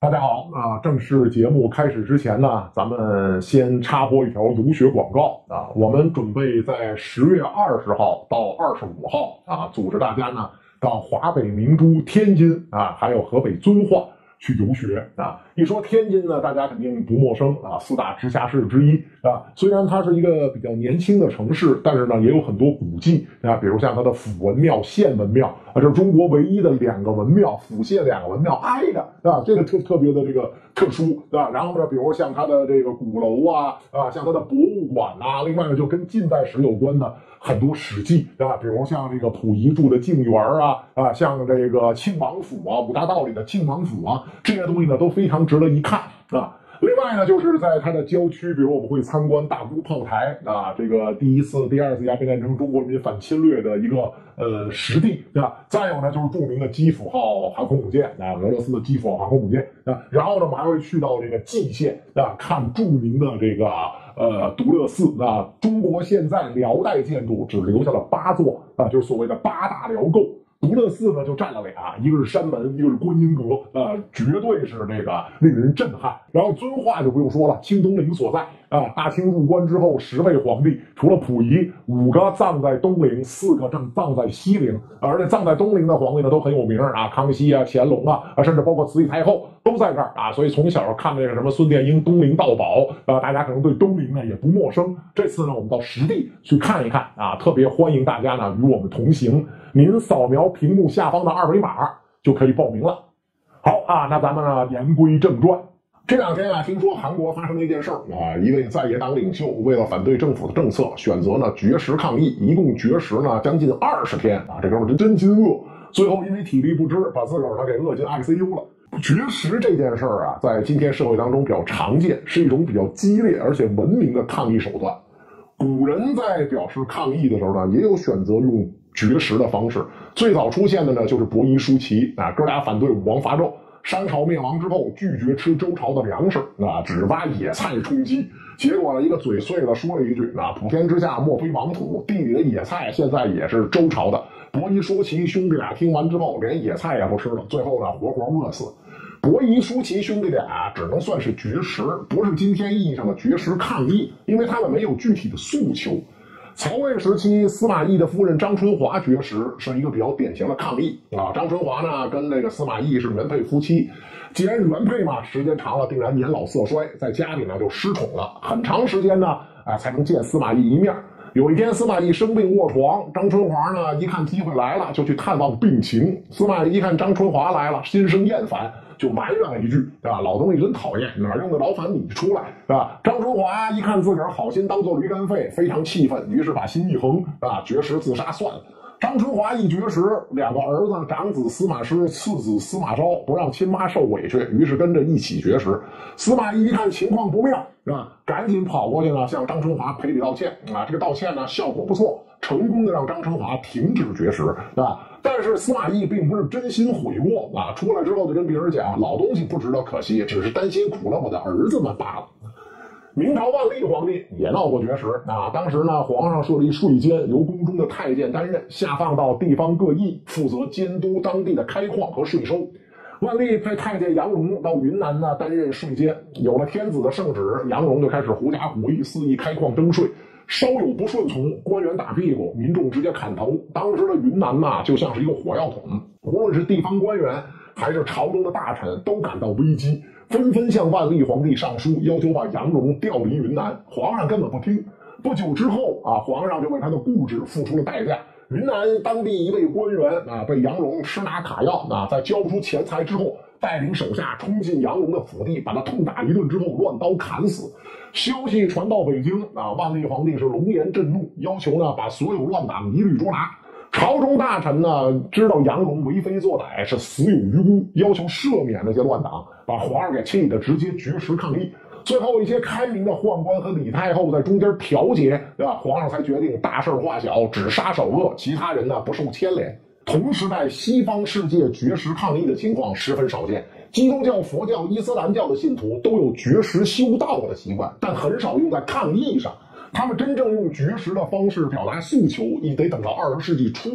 大家好啊！正式节目开始之前呢，咱们先插播一条游学广告啊。我们准备在10月20号到25号啊，组织大家呢到华北明珠天津啊，还有河北遵化去游学啊。一说天津呢，大家肯定不陌生啊，4大直辖市之一啊。虽然它是一个比较年轻的城市，但是呢也有很多古迹啊，比如像它的府文庙、县文庙啊，这是中国唯一的2个文庙，府县2个文庙挨着啊，这个特别的这个特殊啊。然后呢，比如像它的这个鼓楼啊，像它的博物馆啊，另外呢就跟近代史有关的很多史迹啊，比如像这个溥仪住的静园啊，像这个庆王府啊，五大道里的庆王府啊，这些东西呢都非常值得一看啊。另外呢，就是在它的郊区，比如我们会参观大沽炮台啊，这个第1次、第2次鸦片战争中国人民反侵略的一个实地啊。再有呢，就是著名的基辅号航空母舰啊，俄罗斯的基辅号航空母舰啊。然后呢，我们还会去到这个蓟县啊，看著名的这个独乐寺啊。中国现在辽代建筑只留下了8座啊，就是所谓的8大辽构。独乐寺呢就占了俩，一个是山门，一个是观音阁，绝对是这个令人震撼。然后遵化就不用说了，清东陵所在啊。大清入关之后，10位皇帝除了溥仪，5个葬在东陵，4个葬在西陵，而且葬在东陵的皇帝呢都很有名啊，康熙啊、乾隆啊，甚至包括慈禧太后都在这儿啊。所以从小看这个什么孙殿英东陵盗宝大家可能对东陵呢也不陌生。这次呢我们到实地去看一看啊，特别欢迎大家呢与我们同行。您扫描屏幕下方的2维码就可以报名了。好啊，那咱们呢言归正传。这2天啊，听说韩国发生了一件事儿啊，一位在野党领袖为了反对政府的政策，选择呢绝食抗议，一共绝食呢将近20天啊，这哥们真心饿，最后因为体力不支，把自个儿呢给饿进 ICU 了。绝食这件事儿啊，在今天社会当中比较常见，是一种比较激烈而且文明的抗议手段。古人在表示抗议的时候呢，也有选择用绝食的方式。最早出现的呢就是伯夷叔齐啊，哥俩反对武王伐纣。商朝灭亡之后，拒绝吃周朝的粮食啊，只挖野菜充饥。结果呢，一个嘴碎了说了一句啊，普天之下莫非王土，地里的野菜现在也是周朝的。伯夷叔齐兄弟俩听完之后，连野菜也不吃了，最后呢活活饿死。伯夷叔齐兄弟俩只能算是绝食，不是今天意义上的绝食抗议，因为他们没有具体的诉求。曹魏时期，司马懿的夫人张春华绝食是一个比较典型的抗议啊。张春华呢跟这个司马懿是原配夫妻，既然原配嘛，时间长了定然年老色衰，在家里呢就失宠了，很长时间呢才能见司马懿一面。有一天，司马懿生病卧床，张春华呢一看机会来了，就去探望病情。司马懿一看张春华来了，心生厌烦，就埋怨了一句啊，老东西真讨厌，哪用得着烦你出来啊？张春华一看自个儿好心当做驴肝肺，非常气愤，于是把心一横啊，绝食自杀算了。张春华一绝食，2个儿子，长子司马师，次子司马昭，不让亲妈受委屈，于是跟着一起绝食。司马懿一看情况不妙赶紧跑过去呢，向张春华赔礼道歉啊。这个道歉呢效果不错，成功的让张春华停止绝食但是司马懿并不是真心悔过出来之后就跟别人讲，老东西不值得可惜，只是担心苦了我的儿子们罢了。明朝万历皇帝也闹过绝食当时呢，皇上设立税监，由宫中的太监担任，下放到地方各邑，负责监督当地的开矿和税收。万历派太监杨荣到云南呢担任税监，有了天子的圣旨，杨荣就开始狐假虎威，肆意开矿征税。稍有不顺从，官员打屁股，民众直接砍头。当时的云南就像是一个火药桶，无论是地方官员还是朝中的大臣都感到危机，纷纷向万历皇帝上书，要求把杨荣调离云南。皇上根本不听。不久之后皇上就为他的固执付出了代价。云南当地一位官员被杨荣吃拿卡药在交不出钱财之后，带领手下冲进杨荣的府邸，把他痛打一顿之后乱刀砍死。消息传到北京万历皇帝是龙颜震怒，要求呢把所有乱党一律捉拿。朝中大臣呢知道杨荣为非作歹，是死有余辜，要求赦免那些乱党，把皇上给气得直接绝食抗议。最后一些开明的宦官和李太后在中间调解皇上才决定大事化小，只杀首恶，其他人呢不受牵连。同时代西方世界绝食抗议的情况十分少见，基督教、佛教、伊斯兰教的信徒都有绝食修道的习惯，但很少用在抗议上。他们真正用绝食的方式表达诉求，也得等到20世纪初了。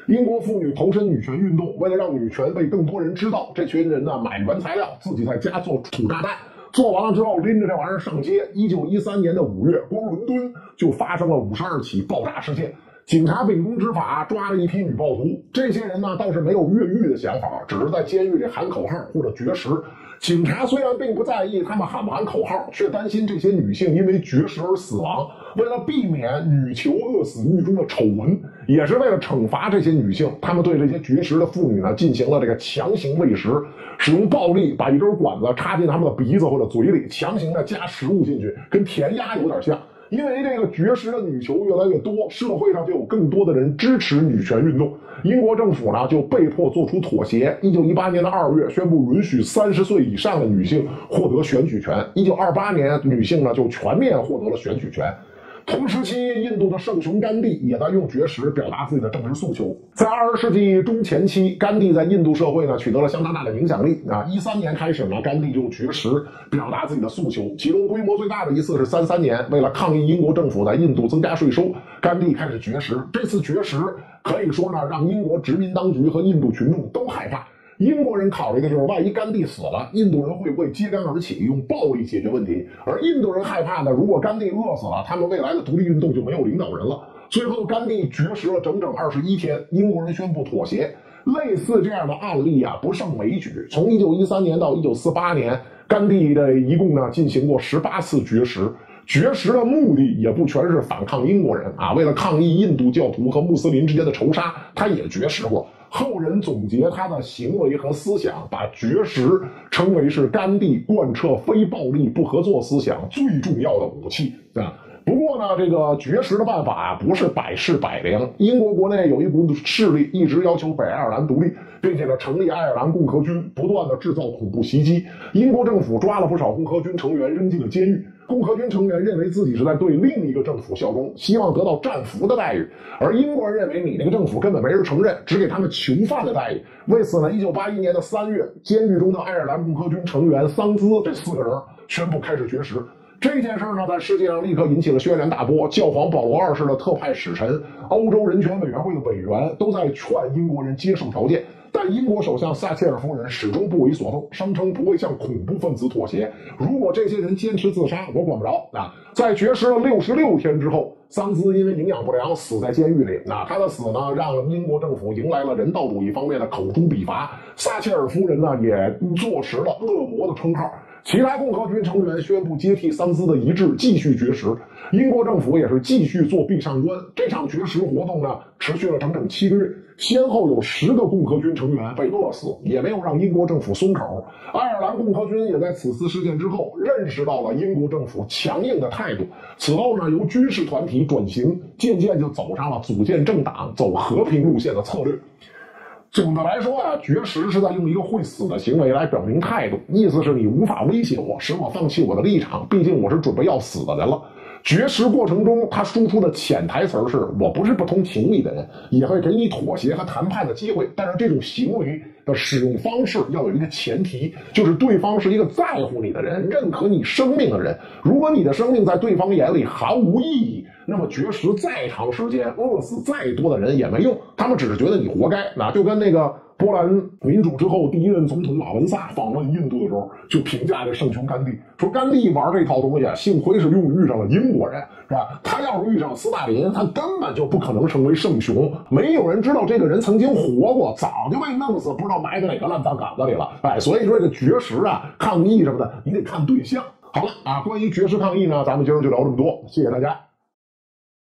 英国妇女投身女权运动，为了让女权被更多人知道，这群人呢买原材料，自己在家做土炸弹。做完了之后，拎着这玩意儿上街。1913年的5月，光伦敦就发生了52起爆炸事件。警察秉公执法，抓了一批女暴徒。这些人呢，倒是没有越狱的想法，只是在监狱里喊口号或者绝食。警察虽然并不在意他们喊不喊口号，却担心这些女性因为绝食而死亡。为了避免女囚饿死狱中的丑闻，也是为了惩罚这些女性，他们对这些绝食的妇女呢进行了这个强行喂食，使用暴力把一根管子插进他们的鼻子或者嘴里，强行的加食物进去，跟填鸭有点像。因为这个绝食的女囚越来越多，社会上就有更多的人支持女权运动。英国政府呢就被迫做出妥协。1918年的2月宣布允许30岁以上的女性获得选举权。1928年，女性呢就全面获得了选举权。同时期，印度的圣雄甘地也在用绝食表达自己的政治诉求。在20世纪中前期，甘地在印度社会呢取得了相当大的影响力。13年开始呢，甘地就用绝食表达自己的诉求。其中规模最大的一次是33年，为了抗议英国政府在印度增加税收，甘地开始绝食。这次绝食可以说呢，让英国殖民当局和印度群众都害怕。英国人考虑的就是，万一甘地死了，印度人会不会揭竿而起，用暴力解决问题？而印度人害怕呢，如果甘地饿死了，他们未来的独立运动就没有领导人了。最后，甘地绝食了整整21天，英国人宣布妥协。类似这样的案例啊，不胜枚举。从1913年到1948年，甘地的一共呢进行过18次绝食。绝食的目的也不全是反抗英国人啊，为了抗议印度教徒和穆斯林之间的仇杀，他也绝食过。后人总结他的行为和思想，把绝食称为是甘地贯彻非暴力不合作思想最重要的武器啊。不过呢，这个绝食的办法啊，不是百试百灵。英国国内有一股势力一直要求北爱尔兰独立，并且呢成立爱尔兰共和军，不断的制造恐怖袭击。英国政府抓了不少共和军成员，扔进了监狱。共和军成员认为自己是在对另一个政府效忠，希望得到战俘的待遇，而英国人认为你那个政府根本没人承认，只给他们囚犯的待遇。为此呢，1981年的3月，监狱中的爱尔兰共和军成员桑兹这4个人宣布开始绝食。这件事呢，在世界上立刻引起了轩然大波。教皇保罗2世的特派使臣、欧洲人权委员会的委员都在劝英国人接受条件，但英国首相撒切尔夫人始终不为所动，声称不会向恐怖分子妥协。如果这些人坚持自杀，我管不着啊！在绝食了66天之后，桑兹因为营养不良死在监狱里。他的死呢，让英国政府迎来了人道主义方面的口诛笔伐。撒切尔夫人呢，也坐实了恶魔的称号。其他共和军成员宣布接替桑兹的遗志，继续绝食。英国政府也是继续做壁上观。这场绝食活动呢，持续了整整7个月，先后有10个共和军成员被饿死，也没有让英国政府松口。爱尔兰共和军也在此次事件之后认识到了英国政府强硬的态度。此后呢，由军事团体转型，渐渐就走上了组建政党、走和平路线的策略。总的来说啊，绝食是在用一个会死的行为来表明态度，意思是你无法威胁我，使我放弃我的立场，毕竟我是准备要死的人了。绝食过程中，他输出的潜台词是：我不是不通情理的人，也会给你妥协和谈判的机会。但是这种行为的使用方式要有一个前提，就是对方是一个在乎你的人，认可你生命的人。如果你的生命在对方眼里毫无意义，那么绝食再长时间，饿死再多的人也没用，他们只是觉得你活该。那就跟那个波兰民主之后第1任总统马文萨访问印度的时候，就评价这圣雄甘地，说甘地玩这套东西，幸亏是遇上了英国人，是吧？他要是遇上斯大林，他根本就不可能成为圣雄。没有人知道这个人曾经活过，早就被弄死，不知道埋在哪个烂葬岗子里了。所以说这个绝食啊、抗议什么的，你得看对象。好了啊，关于绝食抗议呢，咱们今儿就聊这么多，谢谢大家。